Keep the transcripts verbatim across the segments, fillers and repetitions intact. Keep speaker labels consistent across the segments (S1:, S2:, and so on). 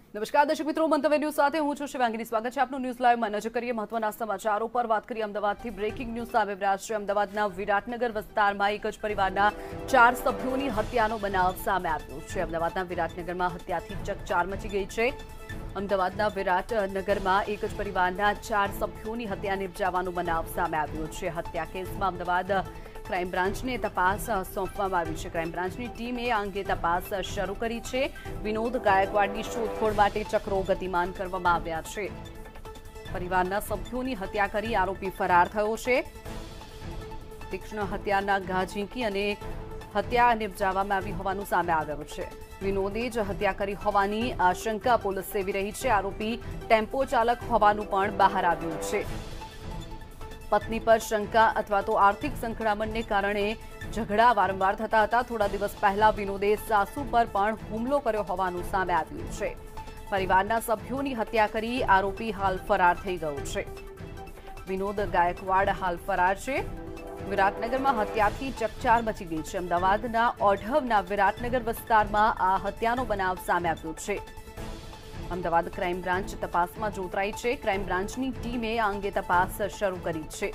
S1: નમસ્કાર દર્શક મિત્રો, મંતવ્ય ન્યૂઝ સાથે હું છું શિવાંગીની। સ્વાગત છે આપનું ન્યૂઝ લાઈવમાં। નજર કરીએ મહત્વના સમાચારો પર। વાત કરીએ અમદાવાદથી બ્રેકિંગ ન્યૂઝ સામે રહ્યા છે। અમદાવાદના વિરાટનગર વિસ્તારમાં એક જ પરિવારના ચાર સભ્યોની હત્યાનો બનાવ સામે આવ્યો છે। અમદાવાદના વિરાટનગરમાં હત્યાથી ચકચાર મચી ગઈ છે। અમદાવાદના વિરાટનગરમાં એક જ પરિવારના ચાર સભ્યોની હત્યા નિપજાવવાનો બનાવ સામે આવ્યો છે। હત્યા કેસમાં અમદાવાદ ક્રાઇમ બ્રાન્ચને તપાસ સોંપવામાં આવી છે। ક્રાઇમ બ્રાન્ચની ટીમે આ અંગે તપાસ શરૂ કરી છે। વિનોદ ગાયકવાડની શોધખોળ માટે ચક્રો ગતિમાન કરવામાં આવ્યા છે। પરિવારના સભ્યોની હત્યા કરી આરોપી ફરાર થયો છે। તીક્ષ્ણ હત્યાના ઘા ઝીંકી અને હત્યા નિપજાવવામાં આવી હોવાનું સામે આવ્યું છે। વિનોદે જ હત્યા કરી હોવાની આશંકા પોલીસ સેવી રહી છે। આરોપી ટેમ્પો ચાલક હોવાનું પણ બહાર આવ્યું છે। પત્ની પર શંકા અથવા તો આર્થિક સંકળામણને કારણે ઝઘડા વારંવાર થતા હતા। થોડા દિવસ પહેલા વિનોદે સાસુ પર પણ હુમલો કર્યો હોવાનું સામે આવ્યું છે। પરિવારના સભ્યોની હત્યા કરી આરોપી હાલ ફરાર થઈ ગયો છે। વિનોદ ગાયકવાડ હાલ ફરાર છે। વિરાટનગરમાં હત્યાથી ચકચાર મચી ગઈ છે। અમદાવાદના ઓઢવના વિરાટનગર વિસ્તારમાં આ હત્યાનો બનાવ સામે આવ્યો છે। અમદાવાદ ક્રાઇમ બ્રાન્ચ તપાસમાં જોતરાઈ છે। ક્રાઇમ બ્રાન્ચની ટીમે આ અંગે તપાસ શરૂ કરી છે।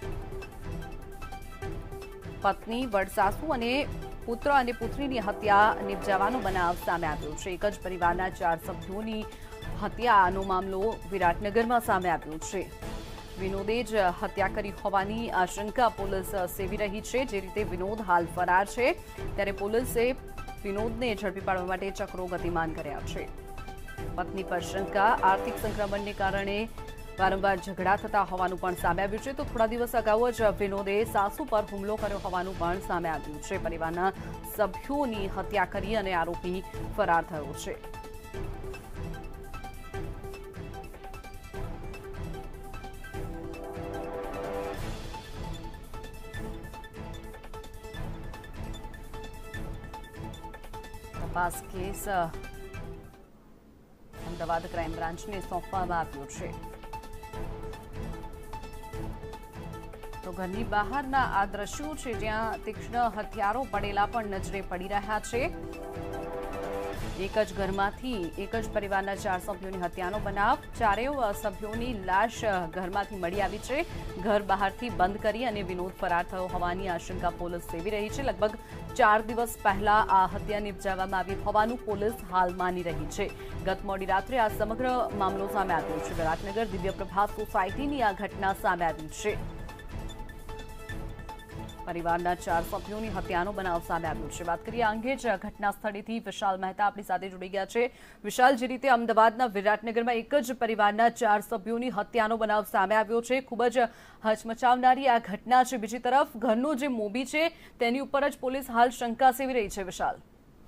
S1: પત્ની, વડસાસુ અને પુત્ર અને પુત્રીની હત્યા નિપજાવવાનો બનાવ સામે આવ્યો છે। એક જ પરિવારના ચાર સભ્યોની હત્યાનો મામલો વિરાટનગરમાં સામે આવ્યો છે। વિનોદે જ હત્યા કરી હોવાની આશંકા પોલીસ સેવી રહી છે। જે રીતે વિનોદ હાલ ફરાર છે, ત્યારે પોલીસે વિનોદને ઝડપી પાડવા માટે ચક્રો ગતિમાન કર્યા છે। પત્ની પર શંકા, આર્થિક સંક્રમણને કારણે વારંવાર ઝઘડા થતા હોવાનું પણ સામે આવ્યું છે। તો થોડા દિવસ અગાઉ જ વિનોદે સાસુ પર હુમલો કર્યો હોવાનું પણ સામે આવ્યું છે। પરિવારના સભ્યોની હત્યા કરી અને આરોપી ફરાર થયો છે। તપાસ કેસ અમદાવાદ ક્રાઇમ બ્રાન્ચને સોંપવામાં આવ્યો છે। તો ઘરની બહારના આ દ્રશ્યો છે, જ્યાં તીક્ષ્ણ હથિયારો પડેલા પણ નજરે પડી રહ્યા છે। એક જ ઘરમાંથી એક જ પરિવારના ચાર સભ્યોની હત્યાનો બનાવ। ચારેય સભ્યોની લાશ ઘરમાંથી મળી આવી છે। ઘર બહારથી બંધ કરી અને વિનોદ ફરાર થયો હોવાની આશંકા પોલીસ સેવી રહી છે। લગભગ ચાર દિવસ પહેલા આ હત્યા નિપજાવવામાં આવી હોવાનું પોલીસ હાલ માની રહી છે। ગત મોડી રાત્રે આ સમગ્ર મામલો સામે આવ્યો છે। વિરાટનગર દિવ્યપ્રભા સોસાયટીની આ ઘટના સામે આવી છે। પરિવારના ચાર સભ્યોની હત્યાનો બનાવ સામે આવ્યો છે। વાત કરીએ આ અંગે જ ઘટના સ્થળેથી વિશાલ મહેતા આપણી સાથે જોડી ગયા છે। વિશાલ, જે રીતે અમદાવાદના વિરાટનગરમાં એક જ પરિવારના ચાર સભ્યોની હત્યાનો બનાવ સામે આવ્યો છે, ખૂબ જ હચમચાવનારી આ ઘટના છે। બીજી તરફ ઘરનો જે મોભી છે તેની ઉપર જ પોલીસ હાલ શંકા સેવી રહી છે। વિશાલ,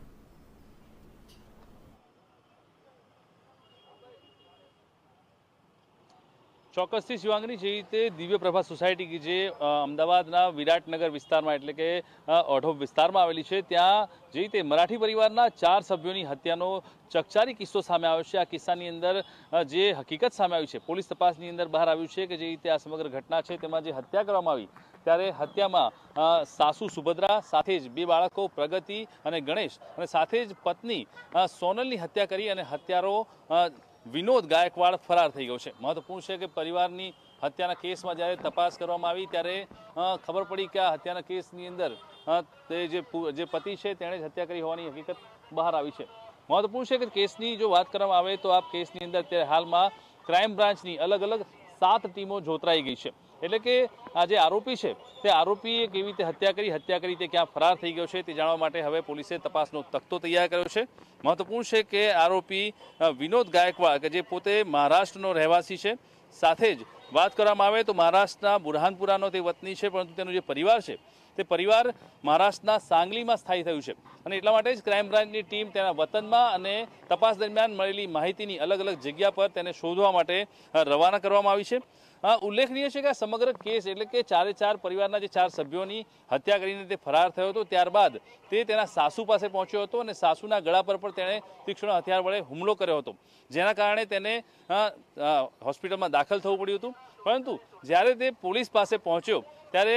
S2: ચોક્કસથી શિવાંગની, જે રીતે દિવ્યપ્રભા સોસાયટી જે અમદાવાદના વિરાટનગર વિસ્તારમાં એટલે કે ઓઢવ વિસ્તારમાં આવેલી છે, ત્યાં જે રીતે મરાઠી પરિવારના ચાર સભ્યોની હત્યાનો ચકચારી કિસ્સો સામે આવ્યો છે। આ કિસ્સાની અંદર જે હકીકત સામે આવી છે, પોલીસ તપાસની અંદર બહાર આવ્યું છે કે જે રીતે આ સમગ્ર ઘટના છે તેમાં જે હત્યા કરવામાં આવી, ત્યારે હત્યામાં સાસુ સુભદ્રા, સાથે જ બે બાળકો પ્રગતિ અને ગણેશ, અને સાથે જ પત્ની સોનલની હત્યા કરી અને હત્યારો વિનોદ ગાયકવાડ ફરાર થઈ ગયો છે। મહત્વપૂર્ણ છે કે પરિવારની હત્યાના કેસમાં જ્યારે તપાસ કરવામાં આવી ત્યારે ખબર પડી કે આ હત્યાના કેસની અંદર તે જે પતિ છે તેણે જ હત્યા કરી હોવાની હકીકત બહાર આવી છે। મહત્વપૂર્ણ છે કે કેસની જો વાત કરવામાં આવે તો આ કેસની અંદર અત્યારે હાલમાં ક્રાઇમ બ્રાન્ચની અલગ અલગ સાત ટીમો જોતરાઈ ગઈ છે। એટલે કે આ જે આરોપી છે તે આરોપીએ કેવી રીતે હત્યા કરી હત્યા કરી તે ક્યાં ફરાર થઈ ગયો છે તે જાણવા માટે હવે પોલીસે તપાસનો તખ્તો તૈયાર કર્યો છે। મહત્વપૂર્ણ છે કે આરોપી વિનોદ ગાયકવાડ કે જે પોતે મહારાષ્ટ્રનો રહેવાસી છે, સાથે જ વાત કરવામાં આવે તો મહારાષ્ટ્રના બુરહાનપુરાનો તે વતની છે, પરંતુ તેનો જે પરિવાર છે તે પરિવાર મહારાષ્ટ્રના સાંગલીમાં સ્થાયી થયું છે। અને એટલા માટે જ ક્રાઇમ બ્રાન્ચની ટીમ તેના વતનમાં અને તપાસ દરમિયાન મળેલી માહિતીની અલગ અલગ જગ્યા પર તેને શોધવા માટે રવાના કરવામાં આવી છે। ઉલ્લેખનીય છે કે આ સમગ્ર કેસ એટલે કે ચારે ચાર પરિવારના જે ચાર સભ્યોની હત્યા કરીને તે ફરાર થયો હતો, ત્યારબાદ તે તેના સાસુ પાસે પહોંચ્યો હતો અને સાસુના ગળા પર પણ તેણે તીક્ષ્ણ હથિયાર વડે હુમલો કર્યો હતો, જેના કારણે તેને હોસ્પિટલમાં દાખલ થવું પડ્યું હતું। પરંતુ જ્યારે તે પોલીસ પાસે પહોંચ્યો ત્યારે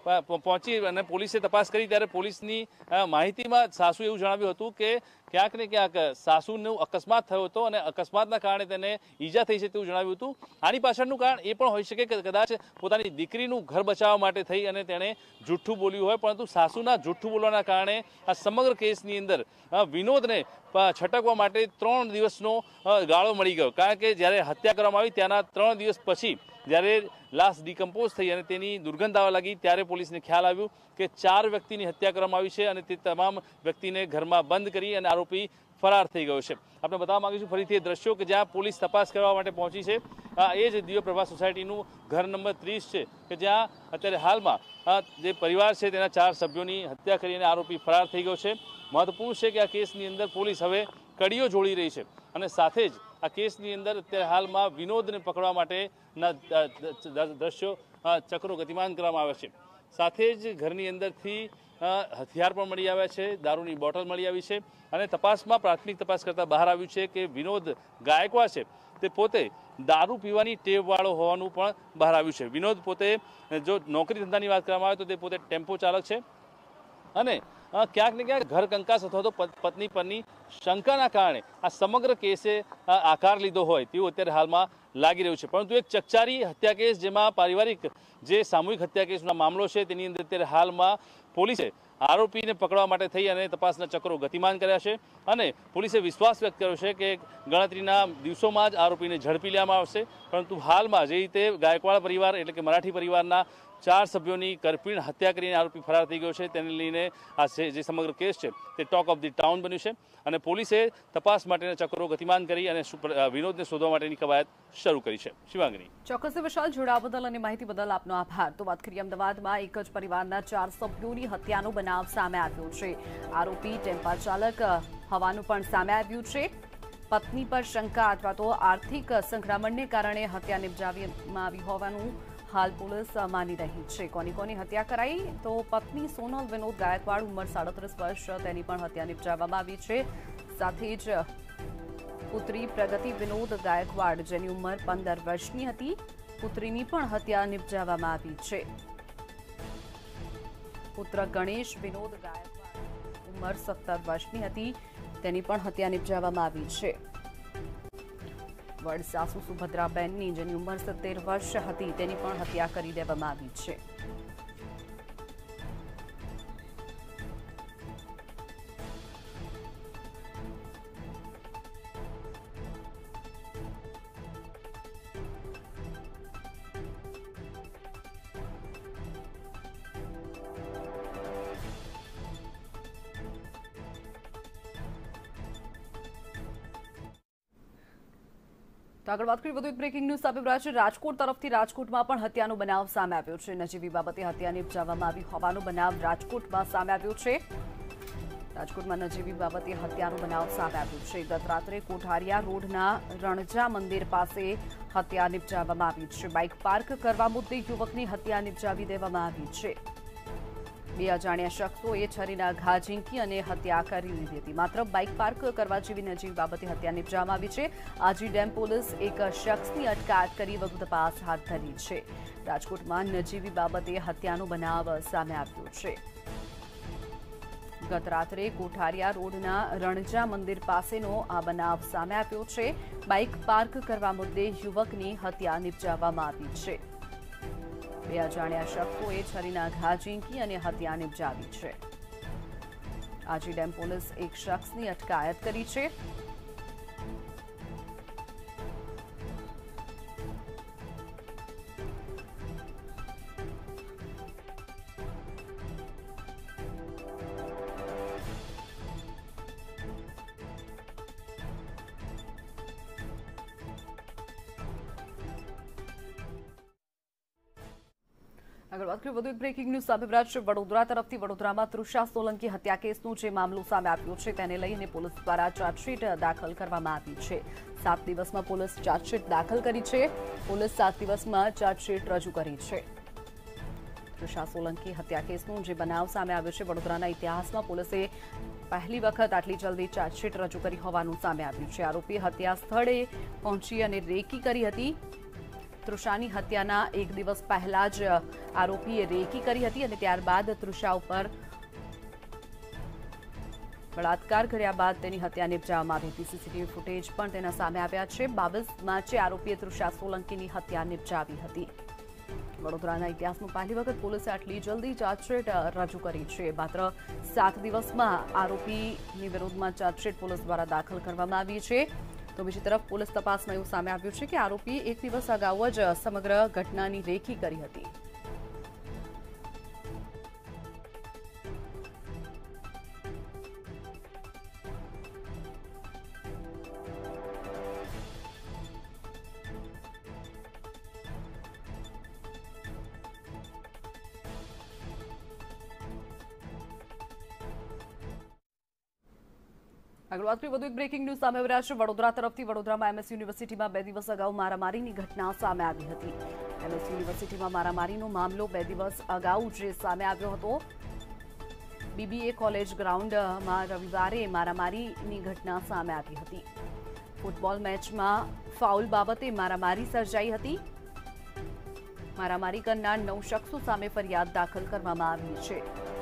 S2: પહોંચી અને પોલીસે તપાસ કરી ત્યારે પોલીસની માહિતીમાં સાસુ એવું જણાવ્યું હતું કે ક્યાંક ને ક્યાંક સાસુનું અકસ્માત થયો હતો અને અકસ્માતના કારણે તેને ઈજા થઈ છે તેવું જણાવ્યું હતું। આની પાછળનું કારણ એ પણ હોઈ શકે કે કદાચ પોતાની દીકરીનું ઘર બચાવવા માટે થઈ અને તેણે જૂઠું બોલ્યું હોય, પરંતુ સાસુના જૂઠું બોલવાના કારણે આ સમગ્ર કેસની અંદર વિનોદને છટકવા માટે ત્રણ દિવસનો ગાળો મળી ગયો। કારણ કે જ્યારે હત્યા કરવામાં આવી ત્યાંના ત્રણ દિવસ પછી જ્યારે લાશ ડિકમ્પોઝ થઈ અને તેની દુર્ગંધ આવવા લાગી ત્યારે પોલીસને ખ્યાલ આવ્યું કે ચાર વ્યક્તિની હત્યા કરવામાં આવી છે અને તે તમામ વ્યક્તિને ઘરમાં બંધ કરી અને આરોપી ફરાર થઈ ગયો છે। આપણે બતાવવા માંગીશું ફરીથી એ દ્રશ્યો કે જ્યાં પોલીસ તપાસ કરવા માટે પહોંચી છે। એ જ દિવ્યપ્રભા સોસાયટીનું ઘર નંબર ત્રીસ છે કે જ્યાં અત્યારે હાલમાં જે પરિવાર છે તેના ચાર સભ્યોની હત્યા કરીને આરોપી ફરાર થઈ ગયો છે। મહત્વપૂર્ણ છે કે આ કેસની અંદર પોલીસ હવે કડીઓ જોડી રહી છે અને સાથે જ આ કેસની અંદર અત્યારે હાલમાં વિનોદને પકડવા માટેના દ્રશ્યો ચક્રો ગતિમાન કરવામાં આવ્યા છે। સાથે જ ઘરની અંદરથી હથિયાર પણ મળી આવ્યા છે, દારૂની બોટલ મળી આવી છે અને તપાસમાં પ્રાથમિક તપાસ કરતાં બહાર આવ્યું છે કે વિનોદ ગાયકવાડ છે તે પોતે દારૂ પીવાની ટેવવાળો હોવાનું પણ બહાર આવ્યું છે। વિનોદ પોતે જો નોકરી ધંધાની વાત કરવામાં આવે તો તે પોતે ટેમ્પો ચાલક છે અને ક્યાંક ને ક્યાંક ઘર કંકાસ અથવા તો પત્ની પરની શંકાના કારણે આ સમગ્ર કેસે આકાર લીધો હોય તેવું અત્યારે હાલમાં લાગી રહ્યું છે। પરંતુ એક ચકચારી હત્યા કેસ જેમાં પારિવારિક જે સામૂહિક હત્યા કેસનો મામલો છે તેની અંદર અત્યારે હાલમાં પોલીસે આરોપીને પકડવા માટે થઈ અને તપાસના ચક્રો ગતિમાન કર્યા છે અને પોલીસે વિશ્વાસ વ્યક્ત કર્યો છે કે ગણતરીના દિવસોમાં જ આરોપીને ઝડપી લેવામાં આવશે। પરંતુ હાલમાં જે રીતે ગાયકવાડ પરિવાર એટલે કે મરાઠી પરિવારના ચાર સભ્યોની કરપીણ હત્યા કરીને આરોપી ફરાર થઈ ગયો છે તેને લઈને આ જે સમગ્ર કેસ છે તે ટોક ઓફ ધી ટાઉન બન્યું છે અને પોલીસે તપાસ માટેના ચક્રો ગતિમાન કરી અને વિનોદને શોધવા માટેની કવાયત શરૂ કરી છે। શિવાંગની,
S1: ચોક્કસ વિશાલ, જોડાવા બદલ અને માહિતી બદલ આપનો આભાર। તો વાત કરીએ અમદાવાદમાં એક જ પરિવારના ચાર સભ્યોની હત્યાનો બનાવ સામે આવ્યો છે। આરોપી ટેમ્પા ચાલક હોવાનું પણ સામે આવ્યું છે। પત્ની પર શંકા અથવા તો આર્થિક સંકળામણને કારણે હત્યા નિપજાવવામાં આવી હોવાનું હાલ પોલીસ માની રહી છે। કોની કોની હત્યા કરાઈ તો પત્ની સોનલ વિનોદ ગાયકવાડ ઉંમર સાડત્રીસ વર્ષ તેની પણ હત્યા નિપજાવવામાં આવી છે। સાથે જ પુત્રી પ્રગતિ વિનોદ ગાયકવાડ જેની ઉંમર પંદર વર્ષની હતી પુત્રીની પણ હત્યા નિપજાવવામાં આવી છે। પુત્ર ગણેશ વિનોદ ગાયકવાડ ઉંમર સત્તર વર્ષની હતી તેની પણ હત્યા નિપજાવવામાં આવી છે। વડ સાસુ સુભદ્રાબેનની જેની ઉંમર સત્તેર વર્ષ હતી તેની પણ હત્યા કરી દેવામાં આવી છે। તો આગળ વાત કરીએ વધુ એક બ્રેકિંગ ન્યૂઝ સામે આવ્યા છે। રાજકોટ તરફથી રાજકોટમાં પણ હત્યાનો બનાવ સામે આવ્યો છે। નજીવી બાબતે હત્યા નિપજાવવામાં આવી હોવાનો બનાવ રાજકોટમાં સામે આવ્યો છે। રાજકોટમાં નજીવી બાબતે હત્યાનો બનાવ સામે આવ્યો છે। ગત રાત્રે કોઠારિયા રોડના રણજા મંદિર પાસે હત્યા નિપજાવવામાં આવી છે। બાઇક પાર્ક કરવા મુદ્દે યુવકની હત્યા નિપજાવી દેવામાં આવી છે। બે અજાણ્યા શખ્સોએ છરીના ઘા ઝીંકી અને હત્યા કરી લીધી હતી। માત્ર બાઇક પાર્ક કરવા જેવી નજીવી બાબતે હત્યા નિપજાવવામાં આવી છે। આજી ડેમ પોલીસ એક શખ્સની અટકાયત કરી વધુ તપાસ હાથ ધરી છે। રાજકોટમાં નજીવી બાબતે હત્યાનો બનાવ સામે આવ્યો છે। ગત રાત્રે કોઠારિયા રોડના રણજા મંદિર પાસેનો આ બનાવ સામે આવ્યો છે। બાઇક પાર્ક કરવા મુદ્દે યુવકની હત્યા નિપજાવવામાં આવી છે। બે અજાણ્યા શખ્સોએ છરીના ઘા ઝીંકી અને હત્યા નિપજાવી છે। આજી ડેમ પોલીસ એક શખ્સની અટકાયત કરી છે। આગળ વાત કરીએ વધુ એક બ્રેકિંગ ન્યૂઝ સામે આવ્યા છે। વડોદરા તરફથી વડોદરામાં તૃષા સોલંકી હત્યા કેસનો જે મામલો સામે આવ્યો છે તેને લઈને પોલીસ દ્વારા ચાર્જશીટ દાખલ કરવામાં આવી છે। સાત દિવસમાં પોલીસ ચાર્જશીટ દાખલ કરી છે। પોલીસ સાત દિવસમાં ચાર્જશીટ રજૂ કરી છે। તૃષા સોલંકી હત્યા કેસનો જે બનાવ સામે આવ્યો છે વડોદરાના ઇતિહાસમાં પોલીસે પહેલી વખત આટલી જલ્દી ચાર્જશીટ રજૂ કરી હોવાનું સામે આવ્યું છે। આરોપી હત્યા સ્થળે પહોંચી અને રેકી કરી હતી। તૃષાની હત્યાના એક દિવસ પહેલા જ આરોપીએ રેકી કરી હતી અને ત્યારબાદ તૃષા ઉપર બળાત્કાર કર્યા બાદ તેની હત્યા નિપજાવવામાં આવી હતી. સીસીટીવી ફૂટેજ પણ તેના સામે આવ્યા છે. બાવીસ માર્ચે આરોપીએ તૃષા સોલંકીની હત્યા નિપજાવી હતી. વડોદરાના ઇતિહાસમાં પહેલી વખત પોલીસે આટલી જલ્દી ચાર્જશીટ રજૂ કરી છે. માત્ર સાત દિવસમાં આરોપીની વિરોધમાં ચાર્જશીટ પોલીસ દ્વારા દાખલ કરવામાં આવી છે. તો બીજી તરફ પોલીસ તપાસમાં એવું સામે આવ્યું છે કે આરોપીએ એક દિવસ અગાઉ જ સમગ્ર ઘટનાની રેકી કરી હતી. આગળ વાત કરીએ વધુ એક બ્રેકિંગ ન્યૂઝ સામે આવી રહ્યા છે. વડોદરા તરફથી વડોદરામાં એમએસ યુનિવર્સિટીમાં બે દિવસ અગાઉ મારામારીની ઘટના સામે આવી હતી. એમએસ યુનિવર્સિટીમાં મારામારીનો મામલો બે દિવસ અગાઉ જે સામે આવ્યો હતો. બીબીએ કોલેજ ગ્રાઉન્ડમાં રવિવારે મારામારીની ઘટના સામે આવી હતી. ફૂટબોલ મેચમાં ફાઉલ બાબતે મારામારી સર્જાઈ હતી. મારામારી કરનાર નવ શખ્સો સામે ફરિયાદ દાખલ કરવામાં આવી છે.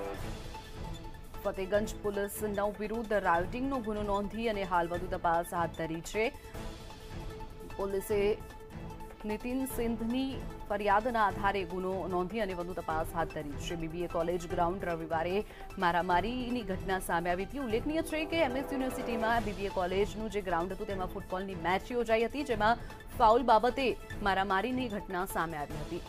S1: ફતેગંજ પોલીસ નવ વિરુદ્ધ રાયોટિંગનો ગુનો નોંધી અને હાલ વધુ તપાસ હાથ ધરી છે. પોલીસે નીતિન સિંધની ફરિયાદના આધારે ગુનો નોંધી અને વધુ તપાસ હાથ ધરી છે. બીબીએ કોલેજ ગ્રાઉન્ડ રવિવારે મારામારીની ઘટના સામે આવી હતી. ઉલ્લેખનીય છે કે એમએસ યુનિવર્સિટીમાં બીબીએ કોલેજનું જે ગ્રાઉન્ડ હતું તેમાં ફૂટબોલની મેચ યોજાઈ હતી, જેમાં ફાઉલ બાબતે મારામારીની ઘટના સામે આવી હતી.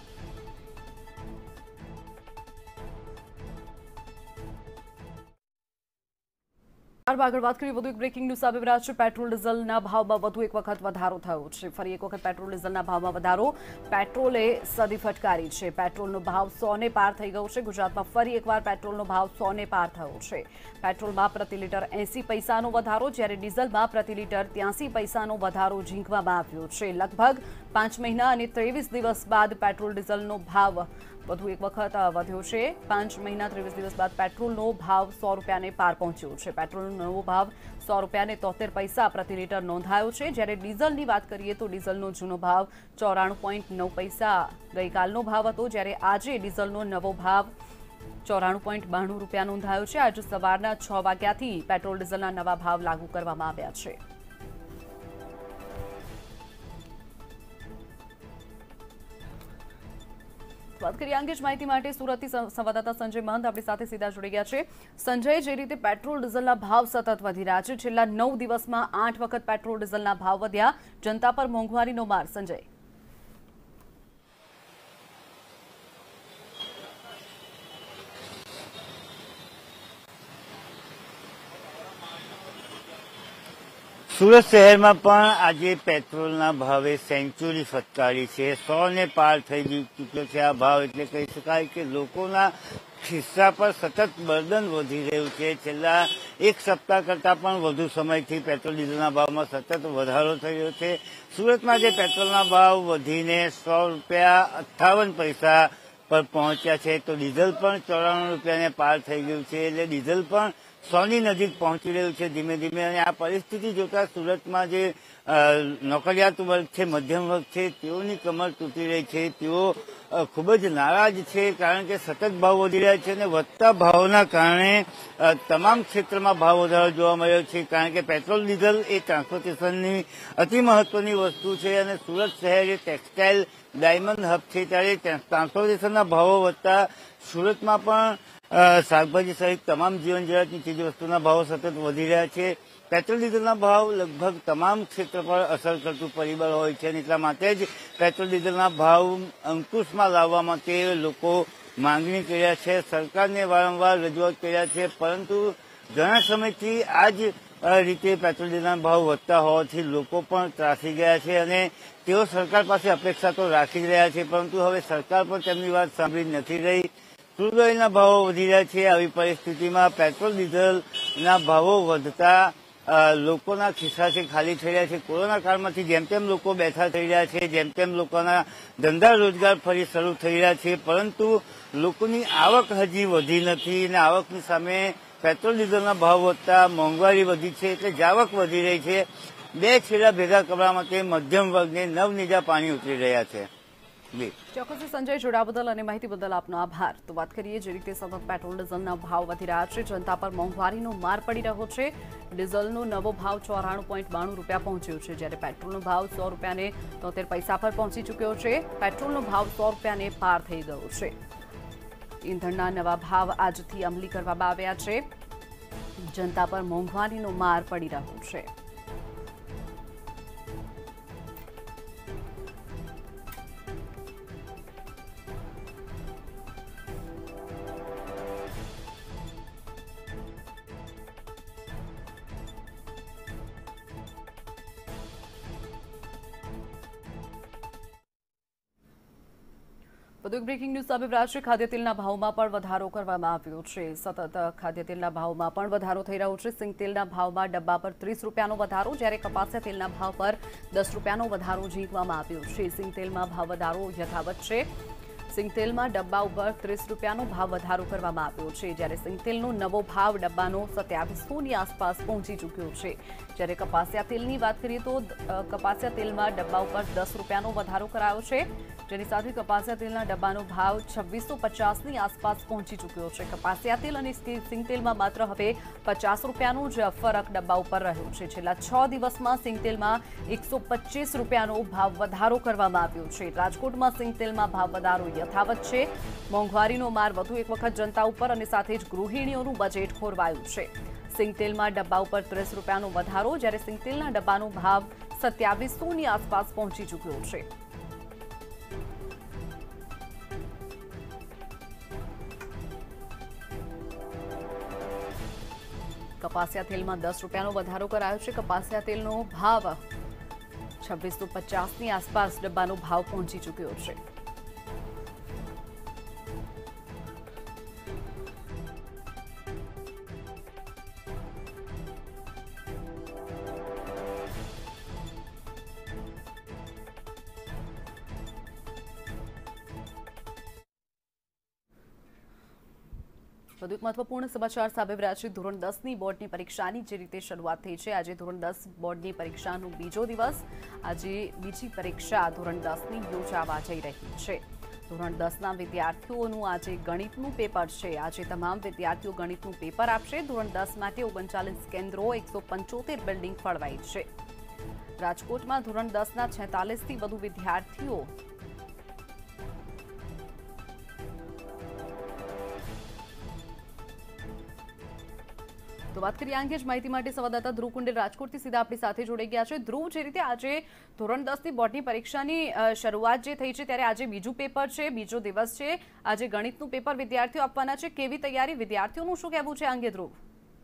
S1: આગળ વાત કરીએ વધુ એક બ્રેકિંગ ન્યૂઝ આવી રહ્યા છે. પેટ્રોલ ડીઝલના ભાવમાં વધુ એક વખત વધારો થયો છે. ફરી એક વખત પેટ્રોલ ડીઝલના ભાવમાં વધારો. પેટ્રોલે સદી ફટકારી છે. પેટ્રોલનો ભાવ સો ને પાર થઈ ગયો છે. ગુજરાતમાં ફરી એકવાર પેટ્રોલનો ભાવ સો ને પાર થયો છે. પેટ્રોલમાં પ્રતિ લીટર એસી પૈસાનો વધારો, જ્યારે ડીઝલમાં પ્રતિ લીટર ત્યાસી પૈસાનો વધારો ઝીંકવામાં આવ્યો છે. લગભગ પાંચ મહિના અને ત્રેવીસ દિવસ બાદ પેટ્રોલ ડીઝલનો ભાવ વધુ એક વખત વધ્યો છે. પાંચ મહિના ત્રેવીસ દિવસ બાદ પેટ્રોલનો ભાવ સો રૂપિયાને પાર પહોંચ્યો છે. પેટ્રોલનો નવો ભાવ સો રૂપિયાને તોતેર પૈસા પ્રતિ લીટર નોંધાયો છે. જ્યારે ડીઝલની વાત કરીએ તો ડીઝલનો જૂનો ભાવ ચોરાણું પોઈન્ટ નવ પૈસા ગઈકાલનો ભાવ હતો, જ્યારે આજે ડીઝલનો નવો ભાવ ચોરાણું પોઈન્ટ બાણું રૂપિયા નોંધાયો છે. આજે સવારના છ વાગ્યાથી પેટ્રોલ ડીઝલના નવા ભાવ લાગુ કરવામાં આવ્યા છે. વાત કરીએ અંગે જ માહિતી માટે સુરતથી સંવાદદાતા સંજય મહંત આપણી સાથે સીધા જોડી ગયા છે. સંજય, જે રીતે પેટ્રોલ ડીઝલના ભાવ સતત વધી રહ્યા છે, છેલ્લા નવ દિવસમાં આઠ વખત પેટ્રોલ ડીઝલના ભાવ વધ્યા, જનતા પર મોંઘવારીનો માર. સંજય,
S3: સુરત શહેરમાં પણ આજે પેટ્રોલના ભાવે સેન્ચુરી ફટકારી છે. સો ને પાર થઈ ચૂક્યો છે આ ભાવ, એટલે કહી શકાય કે લોકોના ખિસ્સા પર સતત બર્ડન વધી રહ્યું છે. છેલ્લા એક સપ્તાહ કરતાં પણ વધુ સમયથી પેટ્રોલ ડીઝલના ભાવમાં સતત વધારો થઈ રહ્યો છે. સુરતમાં જે પેટ્રોલના ભાવ વધીને સો રૂપિયા અઠ્ઠાવન પૈસા પર પહોંચ્યા છે, તો ડીઝલ પણ ચોરાણું રૂપિયાને પાર થઈ ગયું છે. એટલે ડીઝલ પણ સોની નજીક પહોંચી રહ્યું છે ધીમે ધીમે. અને આ પરિસ્થિતિ જોતા સુરતમાં જે નોકરિયાત વર્ગ છે, મધ્યમ વર્ગ છે, તેઓની કમર તૂટી રહી છે. તેઓ ખૂબ જ નારાજ છે, કારણ કે સતત ભાવ વધી રહ્યા છે અને વધતા ભાવના કારણે તમામ ક્ષેત્રમાં ભાવ વધારો જોવા મળ્યો છે. કારણ કે પેટ્રોલ ડીઝલ એ ટ્રાન્સપોર્ટેશનની અતિ મહત્વની વસ્તુ છે અને સુરત શહેર એ ટેક્સટાઇલ ડાયમંડ હબ છે, ત્યારે ટ્રાન્સપોર્ટેશનના ભાવો વધતા સુરતમાં પણ શાકભાજી સહિત તમામ જીવન જરૂરિયાતની ચીજ વસ્તુના ભાવો સતત વધી રહ્યા છે. પેટ્રોલ ડીઝલના ભાવ લગભગ તમામ ક્ષેત્ર પર અસર કરતું પરિબળ હોય છે અને એટલા માટે જ પેટ્રોલ ડીઝલના ભાવ અંકુશમાં લાવવા માટે લોકો માંગણી કર્યા છે. સરકારને વારંવાર રજૂઆત કર્યા છે, પરંતુ ઘણા સમયથી આ જ રીતે પેટ્રોલ ડીઝલના ભાવ વધતા હોવાથી લોકો પણ ત્રાસી ગયા છે અને તેઓ સરકાર પાસે અપેક્ષા તો રાખી જ રહ્યા છે, પરંતુ હવે સરકાર પણ તેમની વાત સાંભળી નથી રહી. ક્રૂડ ઓઇલના ભાવો વધી રહ્યા છે. આવી પરિસ્થિતિમાં પેટ્રોલ ડીઝલના ભાવો વધતા લોકોના ખિસ્સા છે ખાલી થઈ રહ્યા છે. કોરોના કાળમાંથી જેમ તેમ લોકો બેઠા થઈ રહ્યા છે, જેમ તેમ લોકોના ધંધા રોજગાર ફરી શરૂ થઈ રહ્યા છે, પરંતુ લોકોની આવક હજી વધી નથી અને આવકની સામે પેટ્રોલ ડીઝલના ભાવ વધતા મોંઘવારી વધી છે, એટલે જાવક વધી રહી છે. બે છેડા ભેગા કરવા માટે મધ્યમ વર્ગને નવનીજા પાણી ઉતરી રહ્યા છે.
S1: ચોક્કસ સંજય, જોડાવા બદલ અને માહિતી બદલ આપનો આભાર। તો વાત કરીએ જે રીતે સતત પેટ્રોલ ડીઝલના ભાવ વધી રહ્યા છે, જનતા પર મોંઘવારીનો માર પડી રહ્યો છે। ડીઝલનો નવો ભાવ ચોરાણું પોઈન્ટ બાણું રૂપિયા પહોંચ્યો છે, જ્યારે પેટ્રોલનો ભાવ સો રૂપિયાને તોતેર પૈસા પર પહોંચી ચૂક્યો છે। પેટ્રોલનો ભાવ સો રૂપિયાને પાર થઈ ગયો છે। ઈંધણના નવા ભાવ આજથી અમલી કરવામાં આવ્યા છે। જનતા પર મોંઘવારીનો માર પડી રહ્યો છે। વધુ એક બ્રેકિંગ ન્યૂઝ સામે આવ્યા છે। ખાદ્ય તેલના ભાવમાં પણ વધારો કરવામાં આવ્યો છે। સતત ખાદ્ય તેલના ભાવમાં પણ વધારો થઈ રહ્યો છે। સિંગ તેલના ભાવમાં ડબ્બા પર ત્રીસ રૂપિયાનો વધારો, જ્યારે કપાસિયા તેલના ભાવ પર દસ રૂપિયાનો વધારો ઝીંકવામાં આવ્યો છે। સિંગ તેલમાં ભાવ વધારો યથાવત છે। સિંગ તેલમાં ડબ્બા ઉપર ત્રીસ રૂપિયાનો ભાવ વધારો કરવામાં આવ્યો છે, જ્યારે સિંગ તેલનો નવો ભાવ ડબ્બાનો સત્યાવીસોની આસપાસ પહોંચી ચૂક્યો છે। જ્યારે કપાસિયા તેલની વાત કરીએ તો કપાસિયા તેલમાં ડબ્બા ઉપર દસ રૂપિયાનો વધારો કરાયો છે, જેની સાથે કપાસિયા તેલના ડબ્બાનો ભાવ છવ્વીસો પચાસની આસપાસ પહોંચી ચૂક્યો છે। કપાસિયા તેલ અને સિંગ તેલમાં માત્ર હવે પચાસ રૂપિયાનો જ ફરક ડબ્બા ઉપર રહ્યો છે। છેલ્લા છ દિવસમાં સિંગ તેલમાં એકસો પચીસ રૂપિયાનો ભાવ વધારો કરવામાં આવ્યો છે। રાજકોટમાં સિંગ તેલમાં ભાવ વધારો યથાવત છે। મોંઘવારીનો માર વધુ એક વખત જનતા ઉપર અને સાથે જ ગૃહિણીઓનું બજેટ ખોરવાયું છે। સિંગ તેલમાં ડબ્બા ઉપર ત્રીસ રૂપિયાનો વધારો, જ્યારે સિંગ તેલના ડબ્બાનો ભાવ સત્યાવીસોની આસપાસ પહોંચી ચૂક્યો છે। કપાસિયા તેલમાં દસ રૂપિયાનો વધારો કરાયો છે। કપાસિયા તેલનો ભાવ છવ્વીસો પચાસની આસપાસ ડબ્બાનો ભાવ પહોંચી ચૂક્યો છે। વધુ એક મહત્વપૂર્ણ સમાચાર સામે આવ્યા છે। ધોરણ દસની બોર્ડની પરીક્ષાની જે રીતે શરૂઆત થઈ છે, આજે ધોરણ દસ બોર્ડની પરીક્ષાનો બીજો દિવસ। આજે બીજી પરીક્ષા ધોરણ દસની યોજાવા જઈ રહી છે। ધોરણ દસના વિદ્યાર્થીઓનું આજે ગણિતનું પેપર છે। આજે તમામ વિદ્યાર્થીઓ ગણિતનું પેપર આપશે। ધોરણ દસ માટે ઓગણચાલીસ કેન્દ્રો, એકસો પંચોતેર બિલ્ડિંગ ફળવાઈ છે। રાજકોટમાં ધોરણ દસના છેતાલીસથી વધુ વિદ્યાર્થીઓ તો વાત કરીએ અંગે જ માહિતી માટે સંવાદદાતા ધ્રુવ કુંડેલ રાજકોટથી સીધા આપણી સાથે જોડાઈ ગયા છે। ધ્રુવ, જે રીતે આજે ધોરણ દસની બોર્ડની પરીક્ષાની શરૂઆત જે થઈ છે, ત્યારે આજે બીજું પેપર છે, બીજો દિવસ છે। આજે ગણિતનું પેપર વિદ્યાર્થીઓ આપવાના છે, કેવી તૈયારી, વિદ્યાર્થીઓનું શું કહેવું છે અંગે ધ્રુવ?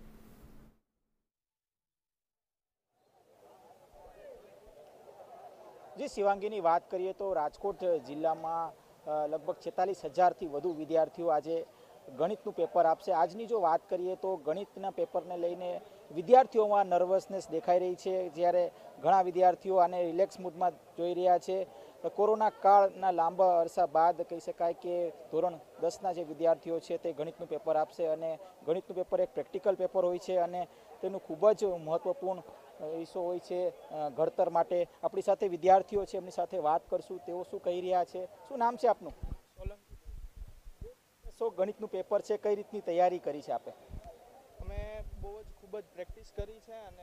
S4: જી શિવાંગીની વાત કરીએ તો રાજકોટ જિલ્લામાં લગભગ છેતાલીસ હજારથી વધુ વિદ્યાર્થીઓ આજે ગણિતનું પેપર આપશે। આજની જો વાત કરીએ તો ગણિતના પેપરને લઈને વિદ્યાર્થીઓમાં નર્વસનેસ દેખાઈ રહી છે, જ્યારે ઘણા વિદ્યાર્થીઓ આને રિલેક્સ મૂડમાં જોઈ રહ્યા છે। કોરોના કાળના લાંબા અરસા બાદ કહી શકાય કે ધોરણ દસના જે વિદ્યાર્થીઓ છે તે ગણિતનું પેપર આપશે, અને ગણિતનું પેપર એક પ્રેક્ટિકલ પેપર હોય છે અને તેનું ખૂબ જ મહત્વપૂર્ણ હિસ્સો હોય છે ઘડતર માટે। આપણી સાથે વિદ્યાર્થીઓ છે, એમની સાથે વાત કરશું, તેઓ શું કહી રહ્યા છે। શું નામ છે આપનું? સો ગણિતનું પેપર છે, કઈ રીતની તૈયારી કરી છે આપે?
S5: અમે બહુ જ ખૂબ જ પ્રેક્ટિસ કરી છે, અને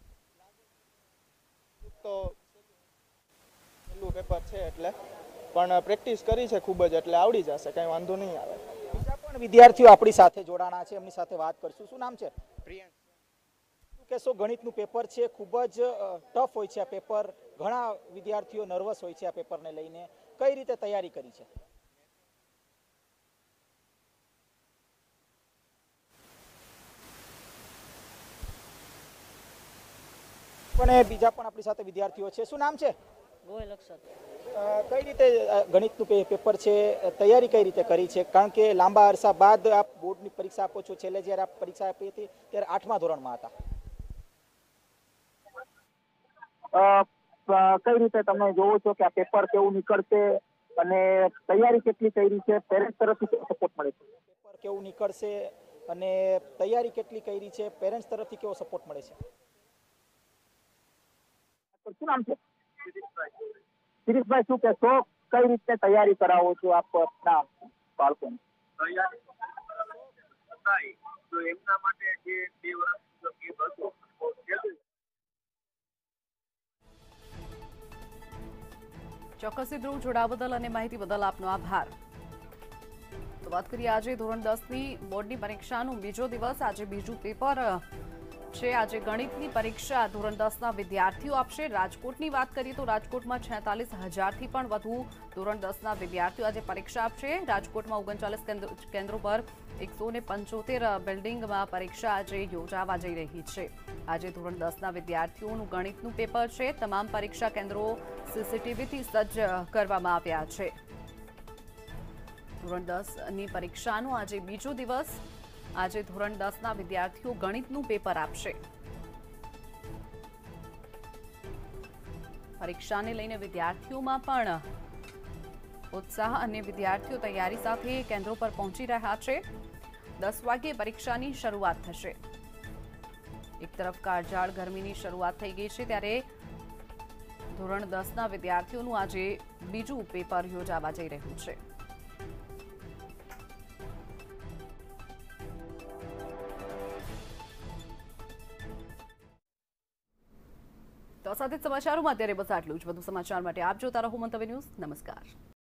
S5: તો પહેલું પેપર છે એટલે પણ પ્રેક્ટિસ કરી છે ખૂબ જ, એટલે આવડી જશે, કંઈ વાંધો નહીં આવે।
S4: બીજા પણ વિદ્યાર્થીઓ આપણી સાથે જોડાણા છે, એમની સાથે વાત કરશું। શું નામ છે?
S5: પ્રિયાંશ।
S4: શું કહેશો, ગણિતનું પેપર છે, ખૂબ જ ટફ હોય છે આ પેપર, ઘણા વિદ્યાર્થીઓ નર્વસ હોય છે આ પેપરને લઈને, કઈ રીતે તૈયારી કરી છે? પણ બીજા પણ આપણી સાથે વિદ્યાર્થીઓ છે। શું નામ છે?
S6: ગોયલ અક્ષર।
S4: કઈ રીતે ગણિતનું પેપર છે, તૈયારી કઈ રીતે કરી છે? કારણ કે લાંબા અરસા બાદ આપ બોર્ડની પરીક્ષા આપો છો। છેલ્લે જ્યારે આપ પરીક્ષા આપી હતી ત્યારે આઠમા ધોરણમાં હતા। કઈ રીતે તમે જોવો છો કે આ પેપર કેવું નીકળશે અને તૈયારી કેટલી કરી છે? પેરેન્ટ્સ તરફથી કેવો સપોર્ટ મળે છે? પેપર કેવું નીકળશે અને તૈયારી કેટલી કરી છે? પેરેન્ટ્સ તરફથી કેવો સપોર્ટ મળે છે? શું નામ છે? શિરીષભાઈ, શું કહેશો,
S6: કઈ રીતે તૈયારી કરાવો છો આપ આપના બાળકોને?
S1: ચોક્કસથી ધ્રુવ, જોડાવા બદલ અને માહિતી બદલ આપનો આભાર. તો વાત કરીએ આજે ધોરણ દસ ની બોર્ડની પરીક્ષાનું બીજો દિવસ. આજે બીજું પેપર છે. આજે ગણિતની પરીક્ષા ધોરણ દસ ના વિદ્યાર્થીઓ આપશે. રાજકોટની વાત કરીએ તો રાજકોટમાં છેતાલીસ હજારથી પણ વધુ ધોરણ દસ ના વિદ્યાર્થીઓ આજે પરીક્ષા આપશે. રાજકોટમાં ઓગણચાલીસ કેન્દ્રો પર એકસો ને પંચોતેર બિલ્ડિંગમાં પરીક્ષા આજે યોજાવા જઈ રહી છે. આજે ધોરણ દસ ના વિદ્યાર્થીઓનું ગણિતનું પેપર છે. તમામ પરીક્ષા કેન્દ્રો સીસીટીવીથી સજ્જ કરવામાં આવ્યા છે. ધોરણ દસ ની પરીક્ષાનું આજે બીજો દિવસ. આજે ધોરણ દસ ના વિદ્યાર્થીઓ ગણિતનું પેપર આપશે. પરીક્ષાને લઈને વિદ્યાર્થીઓમાં પણ ઉત્સાહ અને વિદ્યાર્થીઓ તૈયારી સાથે કેન્દ્રો પર પહોંચી રહ્યા છે. દસ વાગ્યે પરીક્ષાની શરૂઆત થશે. એક તરફ કાળઝાળ ગરમીની શરૂઆત થઈ ગઈ છે, ત્યારે ધોરણ દસ ના વિદ્યાર્થીઓનું આજે બીજું પેપર યોજાવા જઈ રહ્યું છે. તો સાથે સમાચારોમાં અત્યારે બસ આટલું જ. વધુ સમાચાર માટે આપ જોતા રહો મંતવ્ય ન્યૂઝ. નમસ્કાર.